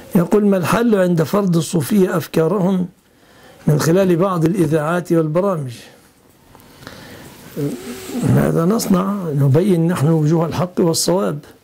يقول: ما الحل عند فرض الصوفية أفكارهم من خلال بعض الإذاعات والبرامج؟ ماذا نصنع؟ نبين نحن وجوه الحق والصواب.